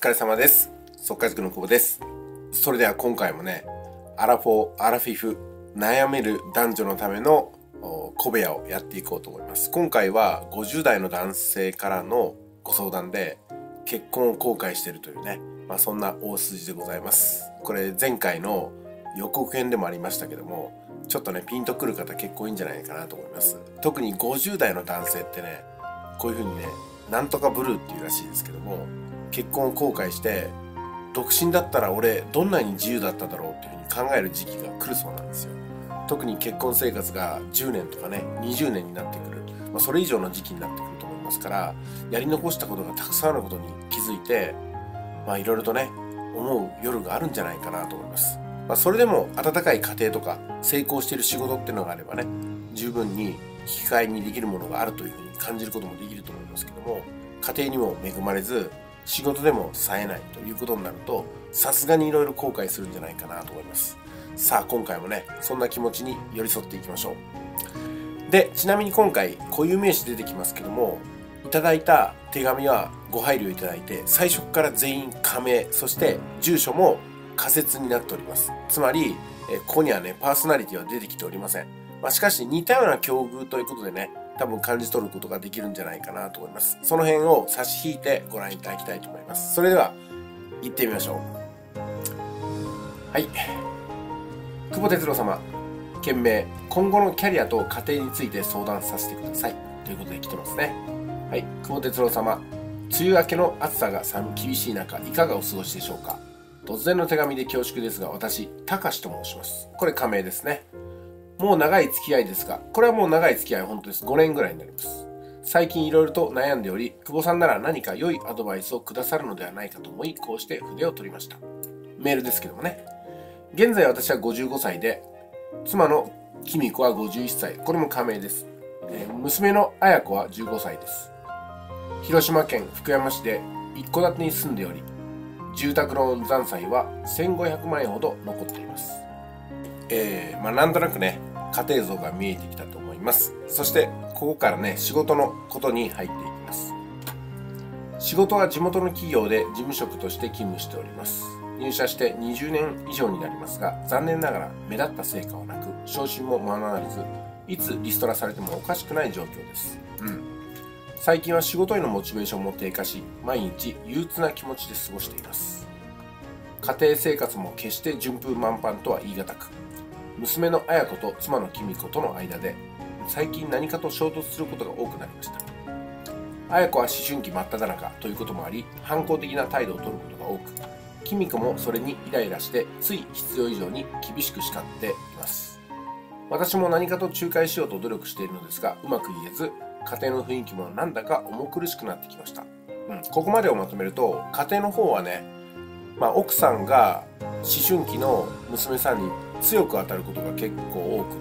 疲れ様です。速稼塾の久保です。それでは今回もね、アラフォー、アラフィフ、悩める男女のための小部屋をやっていこうと思います。今回は50代の男性からのご相談で、結婚を後悔しているというね、そんな大筋でございます。これ前回の予告編でもありましたけども、ちょっとね、ピンとくる方結構いいんじゃないかなと思います。特に50代の男性ってね、こういう風にね、なんとかブルーっていうらしいですけども、結婚を後悔して、独身だったら俺どんなに自由だっただろうっていう風に考える時期が来るそうなんですよ。特に結婚生活が10年とかね、20年になってくる、それ以上の時期になってくると思いますから、やり残したことがたくさんあることに気づいて、いろいろとね、思う夜があるんじゃないかなと思います。それでも温かい家庭とか成功している仕事っていうのがあればね、十分に引き換えにできるものがあるというふうに感じることもできると思いますけども、家庭にも恵まれず仕事でも冴えないということになると、さすがにいろいろ後悔するんじゃないかなと思います。さあ今回もね、そんな気持ちに寄り添っていきましょう。で、ちなみに今回固有名詞出てきますけども、いただいた手紙はご配慮いただいて、最初から全員仮名、そして住所も仮説になっております。つまり、ここにはね、パーソナリティは出てきておりません。しかし似たような境遇ということでね、多分感じ取ることができるんじゃないかなと思います。その辺を差し引いてご覧いただきたいと思います。それでは、行ってみましょう。はい。久保哲郎様、件名、今後のキャリアと家庭について相談させてください。ということで来てますね。はい。久保哲郎様、梅雨明けの暑さが厳しい中、いかがお過ごしでしょうか。突然の手紙で恐縮ですが、私、たかしと申します。これ仮名ですね。もう長い付き合いですが、これはもう長い付き合い、本当です。5年ぐらいになります。最近いろいろと悩んでおり、久保さんなら何か良いアドバイスをくださるのではないかと思い、こうして筆を取りました。メールですけどもね。現在私は55歳で、妻のきみ子は51歳。これも仮名です。娘のあや子は15歳です。広島県福山市で一戸建てに住んでおり、住宅ローン残債は1500万円ほど残っています。なんとなくね、家庭像が見えてきたと思います。そして、ここからね、仕事のことに入っていきます。仕事は地元の企業で事務職として勤務しております。入社して20年以上になりますが、残念ながら目立った成果はなく、昇進もままならず、いつリストラされてもおかしくない状況です。最近は仕事へのモチベーションも低下し、毎日憂鬱な気持ちで過ごしています。家庭生活も決して順風満帆とは言い難く、娘の綾子と妻のきみ子との間で、最近何かと衝突することが多くなりました。綾子は思春期真っ只中ということもあり、反抗的な態度をとることが多く、きみ子もそれにイライラして、つい必要以上に厳しく叱っています。私も何かと仲介しようと努力しているのですが、うまく言えず、家庭の雰囲気もなんだか重苦しくなってきました。ここまでをまとめると、家庭の方はね、奥さんが思春期の娘さんに強く当たることが結構多くって、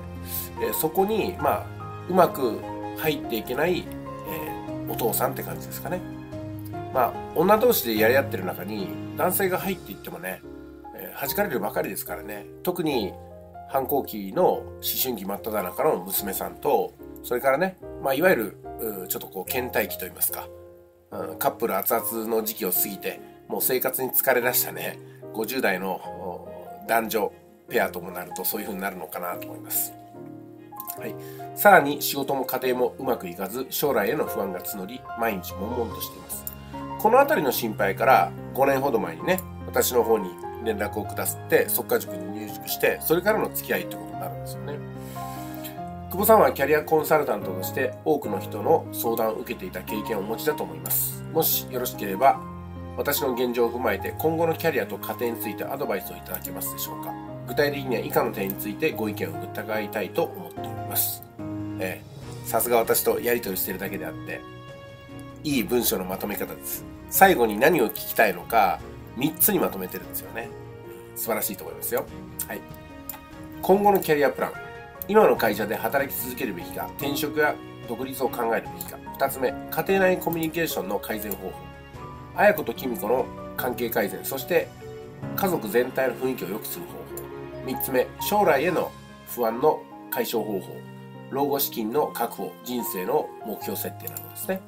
そこにうまく入っていけない、お父さんって感じですかね。女同士でやり合ってる中に男性が入っていってもね、弾かれるばかりですからね。特に反抗期の思春期真っ只中の娘さんと、それからね、いわゆるちょっと倦怠期といいますか、カップル熱々の時期を過ぎて、もう生活に疲れ出したね、50代の男女ペアともなるとそういう風になるのかなと思います。はい。さらに仕事も家庭もうまくいかず、将来への不安が募り、毎日悶々としています。このあたりの心配から5年ほど前にね、私の方に連絡をくださって、速稼塾に入塾して、それからの付き合いってことになるんですよね。久保さんはキャリアコンサルタントとして多くの人の相談を受けていた経験をお持ちだと思います。もしよろしければ、私の現状を踏まえて今後のキャリアと家庭についてアドバイスをいただけますでしょうか。具体的には以下の点についてご意見を伺いたいと思っております。さすが私とやり取りしているだけであって、いい文章のまとめ方です。最後に何を聞きたいのか3つにまとめてるんですよね。素晴らしいと思いますよ。はい。今後のキャリアプラン。今の会社で働き続けるべきか、転職や独立を考えるべきか。2つ目、家庭内コミュニケーションの改善方法。綾子ときみ子の関係改善、そして家族全体の雰囲気を良くする方法。3つ目、将来への不安の解消方法。老後資金の確保、人生の目標設定などですね。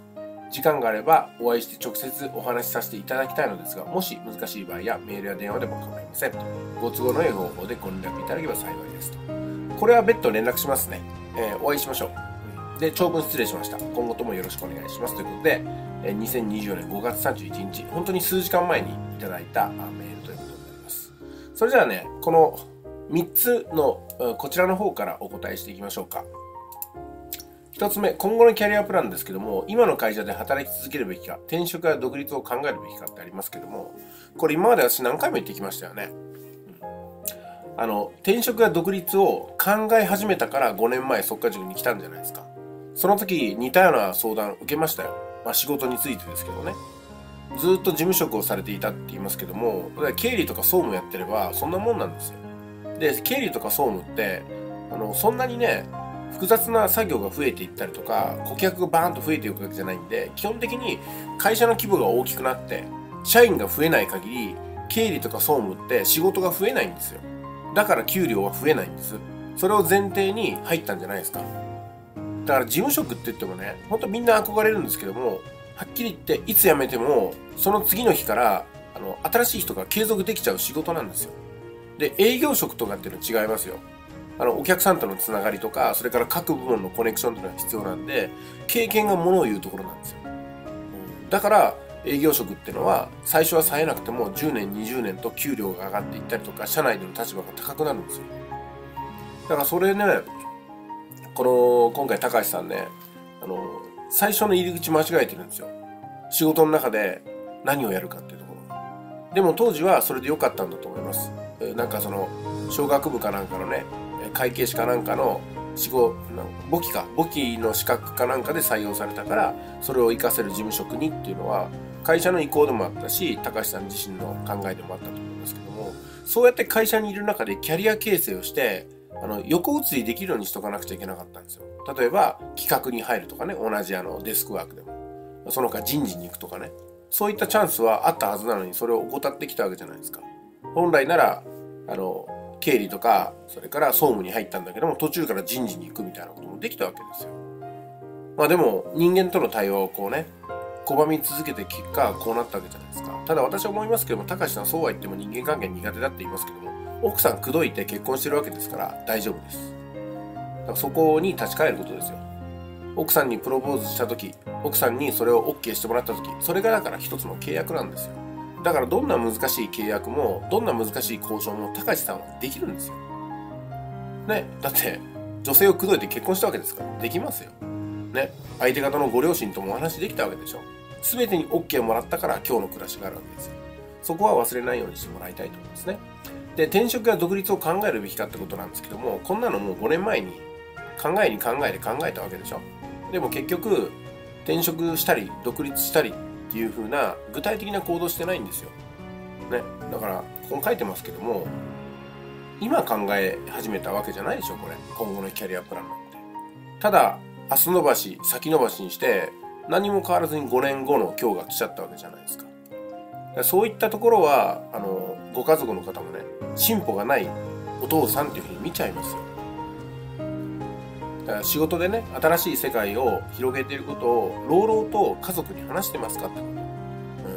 時間があればお会いして直接お話しさせていただきたいのですが、もし難しい場合やメールや電話でも構いません。ご都合の良い方法でご連絡いただければ幸いですと。これは別途連絡しますね。お会いしましょう。で、長文失礼しました。今後ともよろしくお願いします。ということで、2024年5月31日、本当に数時間前にいただいたメールということになります。それじゃあね、この3つのこちらの方からお答えしていきましょうか。1つ目、今後のキャリアプランですけども、今の会社で働き続けるべきか、転職や独立を考えるべきかってありますけども、これ今まで私何回も言ってきましたよね。転職や独立を考え始めたから5年前速稼塾に来たんじゃないですか。その時似たような相談受けましたよ。仕事についてですけどね。ずっと事務職をされていたって言いますけども、経理とか総務やってればそんなもんなんですよ。で、経理とか総務って、そんなにね、複雑な作業が増えていったりとか、顧客がバーンと増えていくわけじゃないんで、基本的に会社の規模が大きくなって、社員が増えない限り、経理とか総務って仕事が増えないんですよ。だから給料は増えないんです。それを前提に入ったんじゃないですか。だから事務職って言ってもね、ほんとみんな憧れるんですけども、はっきり言っていつ辞めても、その次の日から、新しい人が継続できちゃう仕事なんですよ。で、営業職とかっていうのは違いますよ。お客さんとのつながりとか、それから各部門のコネクションというのが必要なんで、経験がものを言うところなんですよ。だから、営業職っていうのは、最初は冴えなくても10年、20年と給料が上がっていったりとか、社内での立場が高くなるんですよ。だからそれね、今回高橋さんね、最初の入り口間違えてるんですよ。仕事の中で何をやるかっていうところ。でも当時はそれで良かったんだと思います。小学部かなんかのね、会計士かなんかの簿記の資格かなんかで採用されたから、それを活かせる事務職にっていうのは、会社の意向でもあったし、高橋さん自身の考えでもあったと思いますけども、そうやって会社にいる中でキャリア形成をして、横移りできるようにしとかなくちゃいけなかったんですよ。例えば、企画に入るとかね、同じデスクワークでも。その他人事に行くとかね。そういったチャンスはあったはずなのに、それを怠ってきたわけじゃないですか。本来なら、経理とか、それから総務に入ったんだけども、途中から人事に行くみたいなこともできたわけですよ。でも、人間との対話を拒み続けて結果、こうなったわけじゃないですか。ただ私は思いますけども、高橋さんそうは言っても人間関係苦手だって言いますけども、奥さん口説いて結婚してるわけですから大丈夫です。だからそこに立ち返ることですよ。奥さんにプロポーズした時、奥さんにそれを OK してもらった時、それがだから一つの契約なんですよ。だからどんな難しい契約も、どんな難しい交渉も高橋さんはできるんですよ。ね、だって女性を口説いて結婚したわけですからできますよ。ね、相手方のご両親ともお話できたわけでしょ。全てに OK をもらったから今日の暮らしがあるわけですよ。そこは忘れないようにしてもらいたいと思いますね。で、転職や独立を考えるべきかってことなんですけども、こんなのもう5年前に考えたわけでしょ。でも結局、転職したり、独立したりっていう風な具体的な行動してないんですよ。ね。だから、ここ書いてますけども、今考え始めたわけじゃないでしょ、これ。今後のキャリアプランなんて。ただ、明日延ばし、先延ばしにして、何も変わらずに5年後の今日が来ちゃったわけじゃないですか。そういったところは、ご家族の方もね、進歩がないお父さんっていうふうに見ちゃいますよ。だから仕事でね、新しい世界を広げていることを、朗々と家族に話してますかってこと。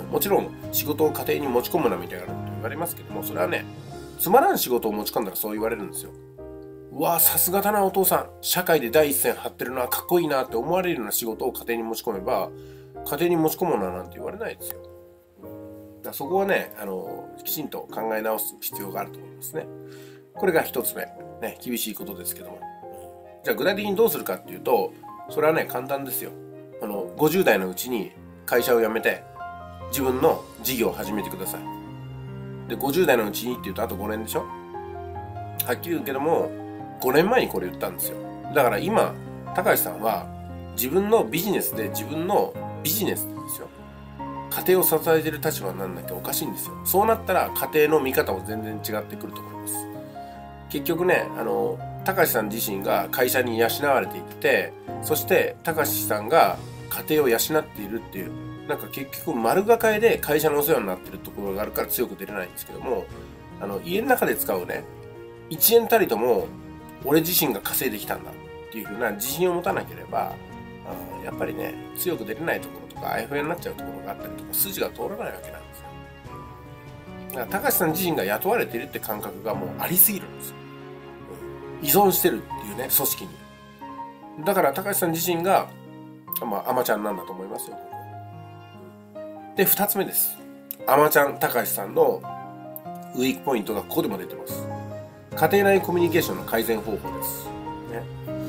もちろん、仕事を家庭に持ち込むなみたいなこと言われますけども、それはね、つまらん仕事を持ち込んだらそう言われるんですよ。うわぁ、さすがだなお父さん。社会で第一線張ってるな、かっこいいなって思われるような仕事を家庭に持ち込めば、家庭に持ち込むななんて言われないですよ。だそこはね、きちんと考え直す必要があると思いますね。これが一つ目。ね、厳しいことですけども。じゃあ具体的にどうするかっていうと、それはね、簡単ですよ。50代のうちに会社を辞めて、自分の事業を始めてください。で、50代のうちにって言うとあと5年でしょ？はっきり言うけども、5年前にこれ言ったんですよ。だから今、高橋さんは自分のビジネスで自分のビジネスですよ。家庭を支えている立場になんなきゃおかしいんですよ。そうなったら家庭の見方も全然違ってくると思います。結局ね、高橋さん自身が会社に養われていて、そして高橋さんが家庭を養っているっていう、なんか結局丸抱えで会社のお世話になってるところがあるから強く出れないんですけども、家の中で使うね、1円たりとも俺自身が稼いできたんだっていう風な自信を持たなければ、やっぱりね、強く出れないところとかあやふやになっちゃうところがあったりとか、筋が通らないわけなんですよ。だから高橋さん自身が雇われているって感覚がもうありすぎるんですよ。依存してるっていうね、組織に。だから高橋さん自身が、アマちゃんなんだと思いますよ。で、二つ目です。アマちゃん高橋さんのウィークポイントがここでも出てます。家庭内コミュニケーションの改善方法です。ね、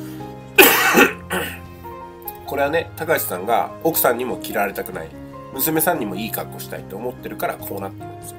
これはね、高橋さんが奥さんにも嫌われたくない、娘さんにもいい格好したいと思ってるからこうなってるんですよ。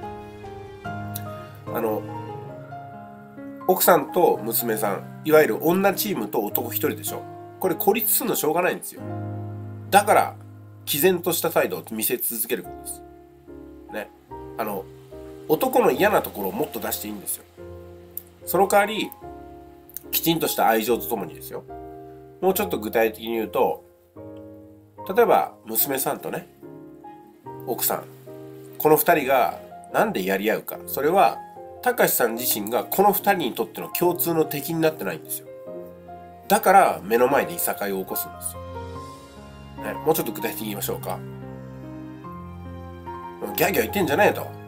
奥さんと娘さん、いわゆる女チームと男一人でしょ。これ孤立するのしょうがないんですよ。だから、毅然とした態度を見せ続けることです。ね。男の嫌なところをもっと出していいんですよ。その代わり、きちんとした愛情とともにですよ。もうちょっと具体的に言うと、例えば、娘さんとね、奥さん、この二人がなんでやり合うか。それは、高橋さん自身がこの二人にとっての共通の敵になってないんですよ。だから目の前でいさかいを起こすんですよ。ね、もうちょっと具体的に言いましょうか。ギャーギャー言ってんじゃねえと。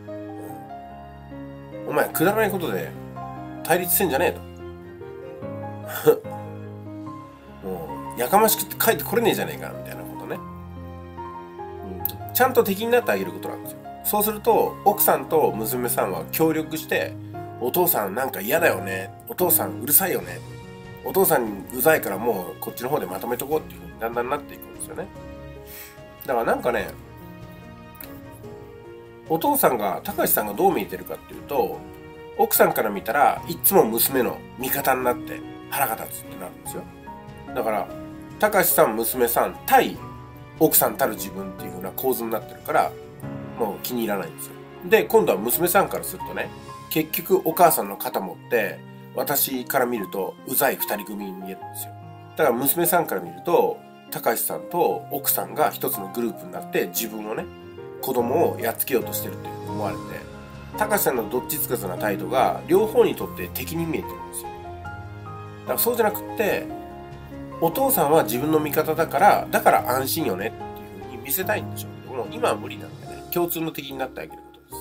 お前くだらないことで対立してんじゃねえと。もうやかましくて帰ってこれねえじゃねえかみたいなことね、ちゃんと敵になってあげることなんですよ。そうすると奥さんと娘さんは協力して、お父さんなんか嫌だよね、お父さんうるさいよね、お父さんうざいからもうこっちの方でまとめとこうっていう風にだんだんなっていくんですよね。だからなんかね、お父さんが、高橋さんがどう見えてるかっていうと、奥さんから見たらいつも娘の味方になって腹が立つってなるんですよ。だから高橋さん娘さん対奥さんたる自分っていう風な構図になってるから、もう気に入らないんですよ。で、今度は娘さんからするとね、結局お母さんの肩持って私から見るとうざい二人組に見えるんですよ。だから娘さんから見ると高橋さんと奥さんが一つのグループになって自分をね、子供をやっつけようとしてるっていうふうに思われて、高橋さんのどっちつかずな態度が両方にとって敵に見えてるんですよ。だからそうじゃなくって、お父さんは自分の味方だから安心よねっていうふうに見せたいんでしょうけども、今は無理なんでね、共通の敵になってあげることです。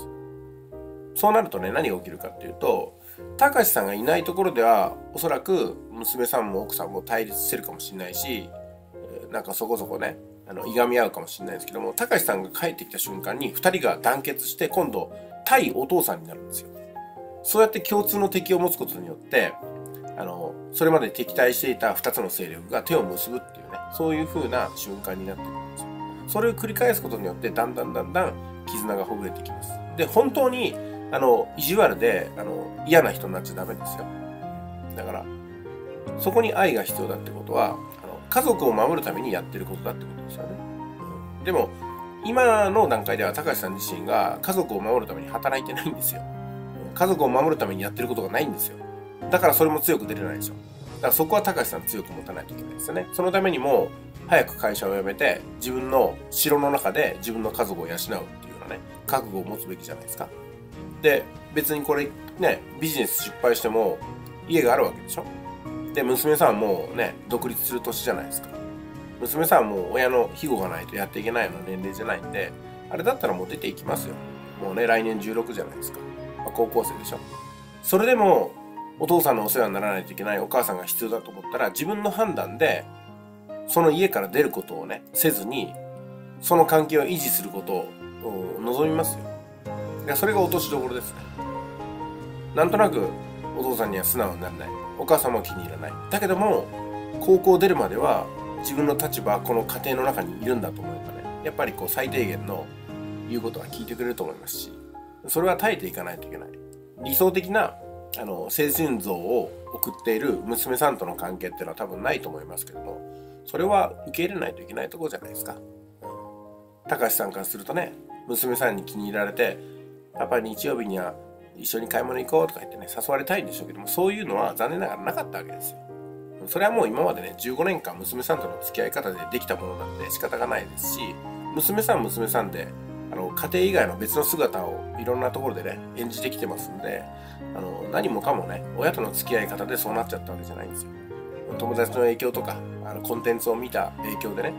そうなるとね、何が起きるかっていうと、高橋さんがいないところではおそらく娘さんも奥さんも対立してるかもしれないし、なんかそこそこね、いがみ合うかもしれないですけども、高橋さんが帰ってきた瞬間に2人が団結して今度対お父さんになるんですよ。そうやって共通の敵を持つことによって、それまで敵対していた2つの勢力が手を結ぶっていうね、そういう風な瞬間になってくるんですよ。それを繰り返すことによってだんだん絆がほぐれてきます。で、本当に意地悪で嫌な人になっちゃダメですよ。だからそこに愛が必要だってことは、家族を守るためにやってることだってことですよね。でも今の段階では高橋さん自身が家族を守るために働いてないんですよ。家族を守るためにやってることがないんですよ。だからそれも強く出れないでしょ。だからそこは高橋さん強く持たないといけないですよね。そのためにも早く会社を辞めて自分の城の中で自分の家族を養うっていうようなね、覚悟を持つべきじゃないですか。で、別にこれね、ビジネス失敗しても家があるわけでしょ。で、娘さんはもうね、独立する年じゃないですか。娘さんはもう親の庇護がないとやっていけないような年齢じゃないんで、あれだったらもう出ていきますよ。もうね、来年16じゃないですか。高校生でしょ。それでも、お父さんのお世話にならないといけないお母さんが必要だと思ったら、自分の判断で、その家から出ることをね、せずに、その関係を維持することを望みますよ。いや、それが落としどころですね。なんとなく、お父さんには素直にならない。お母さんも気に入らない。だけども、高校出るまでは、自分の立場、この家庭の中にいるんだと思えばね、やっぱりこう最低限の言うことは聞いてくれると思いますし、それは耐えていかないといけない。理想的な、青春像を送っている娘さんとの関係っていうのは多分ないと思いますけども、それは受け入れないといけないところじゃないですか。高橋さんからするとね、娘さんに気に入られて、パパ日曜日には一緒に買い物行こうとか言ってね、誘われたいんでしょうけども、そういうのは残念ながらなかったわけですよ。それはもう今までね、15年間娘さんとの付き合い方でできたものなんで仕方がないですし、娘さんで、家庭以外の別の姿をいろんなところでね、演じてきてますんで、何もかもね、親との付き合い方でそうなっちゃったわけじゃないんですよ。友達の影響とか、コンテンツを見た影響でね、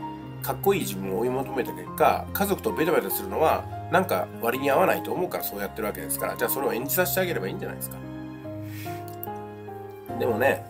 かっこいい自分を追い求めた結果、家族とベタベタするのはなんか割に合わないと思うからそうやってるわけですから、じゃあそれを演じさせてあげればいいんじゃないですか。でもね、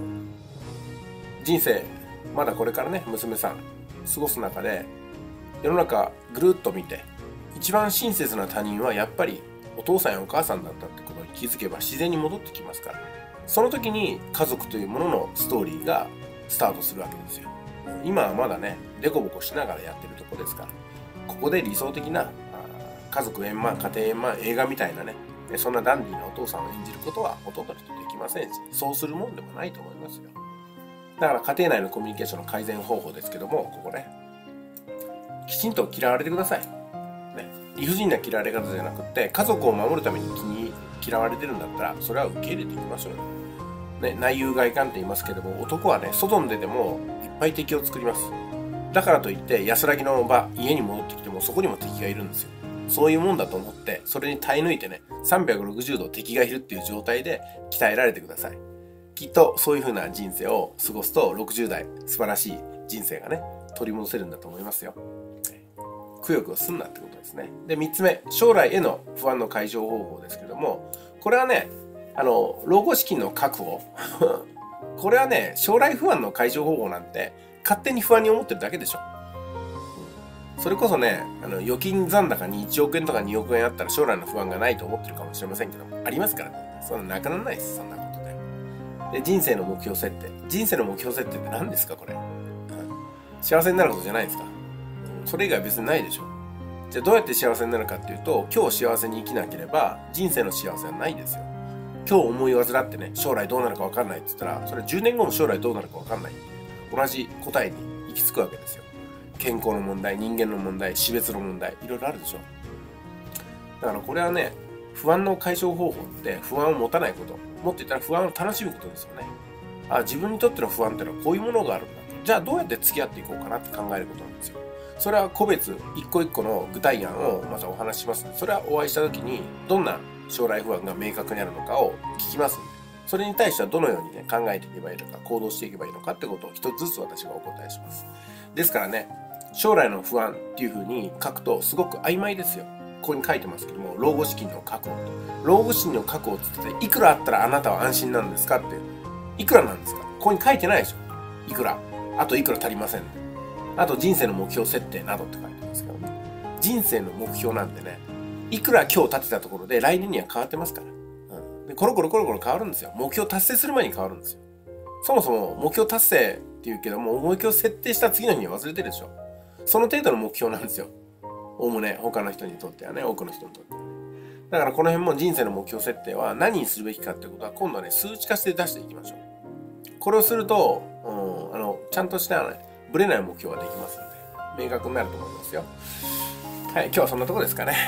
人生まだこれからね、娘さん過ごす中で世の中ぐるっと見て、一番親切な他人はやっぱりお父さんやお母さんだったってことに気づけば自然に戻ってきますから、その時に家族というもののストーリーがスタートするわけですよ。今はまだね、デコボコしながらやってるとこですから、ここで理想的な家族円満、家庭円満、映画みたいなね、そんなダンディーなお父さんを演じることはほとんどの人できませんし、そうするもんでもないと思いますよ。だから家庭内のコミュニケーションの改善方法ですけども、ここね、きちんと嫌われてください。ね、理不尽な嫌われ方じゃなくって、家族を守るために嫌われてるんだったら、それは受け入れていきましょうよ。ね、内憂外患って言いますけども、男はね、外に出てもいっぱい敵を作ります。だからといって安らぎの場、家に戻ってきてもそこにも敵がいるんですよ。そういうもんだと思って、それに耐え抜いてね、360度敵がいるっていう状態で鍛えられてください。きっとそういう風な人生を過ごすと60代素晴らしい人生がね、取り戻せるんだと思いますよ。くよくよすんなってことですね。で、3つ目、将来への不安の解消方法ですけども、これはね、老後資金の確保これはね、将来不安の解消方法なんて勝手に不安に思ってるだけでしょ。それこそね、預金残高に1億円とか2億円あったら将来の不安がないと思ってるかもしれませんけども、ありますからね。そんななくならないです、そんなことで。で、人生の目標設定。人生の目標設定って何ですか、これ。幸せになることじゃないですか。それ以外別にないでしょ。じゃあどうやって幸せになるかっていうと、今日幸せに生きなければ人生の幸せはないですよ。今日思い煩ってね、将来どうなるか分かんないって言ったら、それ10年後も将来どうなるか分かんない。同じ答えに行き着くわけですよ。健康の問題、人間の問題、死別の問題、いろいろあるでしょ。だからこれはね、不安の解消方法って不安を持たないこと。もっと言ったら不安を楽しむことですよね。自分にとっての不安ってのはこういうものがあるんだ。じゃあどうやって付き合っていこうかなって考えることなんですよ。それは個別一個一個の具体案をまたお話ししますので、それはお会いした時にどんな将来不安が明確にあるのかを聞きますので、それに対してはどのようにね、考えていけばいいのか、行動していけばいいのかってことを一つずつ私がお答えします。ですからね、将来の不安っていう風に書くとすごく曖昧ですよ。ここに書いてますけども、老後資金の確保と。老後資金の確保って言っていくらあったらあなたは安心なんですかって。いくらなんですか？ここに書いてないでしょ。いくら。あといくら足りません。あと人生の目標設定などって書いてますからね。人生の目標なんてね、いくら今日立てたところで来年には変わってますから。でコロコロ変わるんですよ。目標達成する前に変わるんですよ。そもそも目標達成って言うけども、目標設定した次の日には忘れてるでしょ。その程度の目標なんですよ。おおむね他の人にとってはね、多くの人にとってはね。だからこの辺も人生の目標設定は何にするべきかってことは今度はね、数値化して出していきましょう。これをすると、ちゃんとしたね、ぶれない目標ができますので、明確になると思いますよ。はい、今日はそんなとこですかね。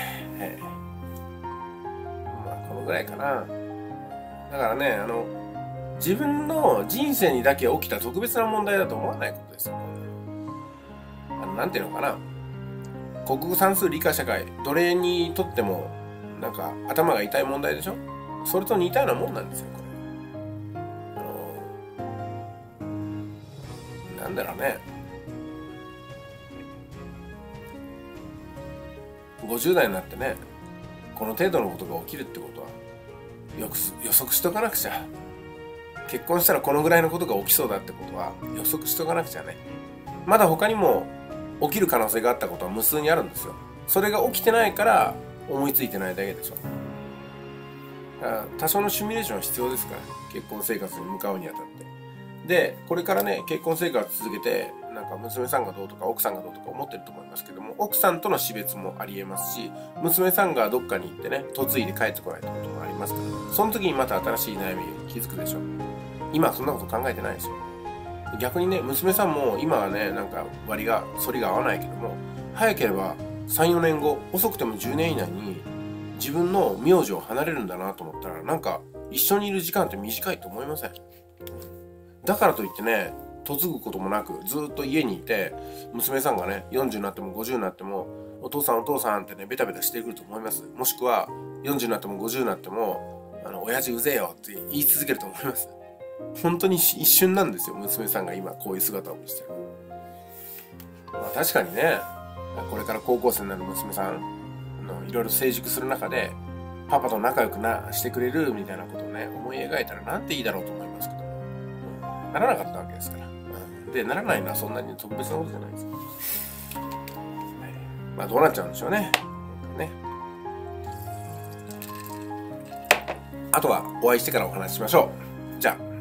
まあ、このぐらいかな。だからね、自分の人生にだけ起きた特別な問題だと思わないことですよ。なんていうのかな。国語算数理科社会、どれにとっても、なんか頭が痛い問題でしょ？それと似たようなもんなんですよ、これ。なんだろうね。50代になってね、この程度のことが起きるってことは、予測しとかなくちゃ。結婚したらこのぐらいのことが起きそうだってことは予測しとかなくちゃね。まだ他にも起きる可能性があったことは無数にあるんですよ。それが起きてないから思いついてないだけでしょ。だから多少のシミュレーションは必要ですから、結婚生活に向かうにあたって。で、これからね、結婚生活続けて、なんか娘さんがどうとか奥さんがどうとか思ってると思いますけども、奥さんとの死別もありえますし、娘さんがどっかに行ってね、嫁いで帰ってこないってこともありますから、その時にまた新しい悩みに気づくでしょ。今はそんなこと考えてないですよ。逆にね、娘さんも今はね、なんか反りが合わないけども、早ければ3、4年後、遅くても10年以内に自分の名字を離れるんだなと思ったら、なんか一緒にいる時間って短いと思いません？だからといってね、嫁ぐこともなくずっと家にいて、娘さんがね、40になっても50になっても、お父さんってね、ベタベタしてくると思います。もしくは、40になっても50になっても、親父うぜえよって言い続けると思います。本当に一瞬なんですよ、娘さんが今こういう姿を見せてる。 まあ確かにね、これから高校生になる娘さんいろいろ成熟する中でパパと仲良くしてくれるみたいなことをね思い描いたらなんていいだろうと思いますけど、ならなかったわけですから、でならないのはそんなに特別なことじゃないです。まあどうなっちゃうんでしょうね。あとはお会いしてからお話ししましょう。じゃあ。